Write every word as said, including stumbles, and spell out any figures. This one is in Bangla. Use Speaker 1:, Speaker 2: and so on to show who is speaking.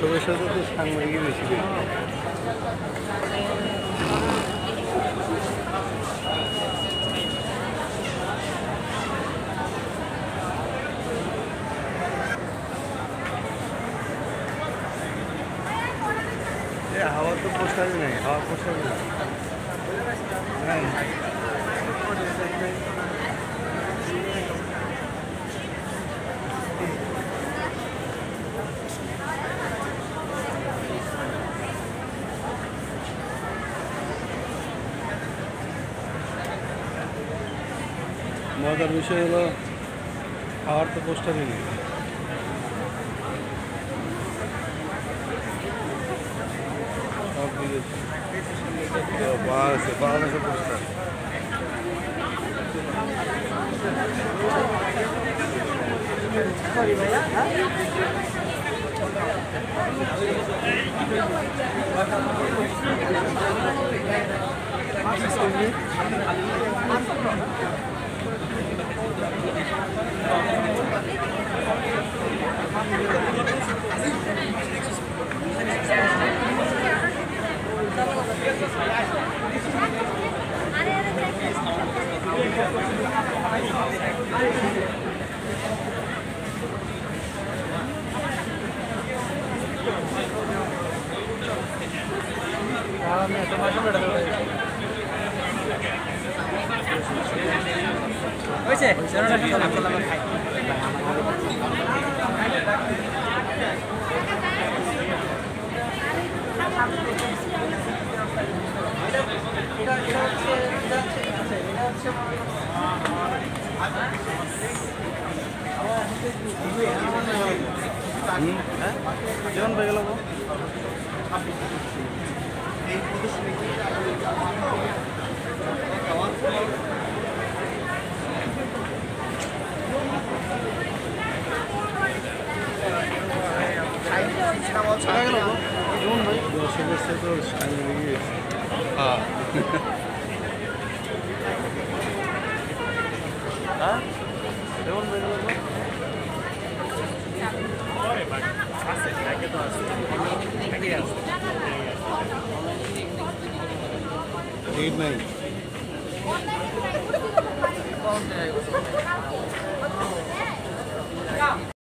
Speaker 1: দর্শকের সাথে তো সাংবাদিকই বেশি দেখি। হাওয়ার তো পোস্টারই নেই, হাওয়ার পোস্টারই নেই। মজার বিষয় হলো হাওয়ার তো পোস্টারই নেই। বাংলাদেশে বাংলাদেশে পোস্টার যেমন হয়ে গেল দর্শকের সাথে সাংবাদিকই বেশি। হ্যাঁ হ্যাঁ যেমন হয়ে গেল ঠিক নাই।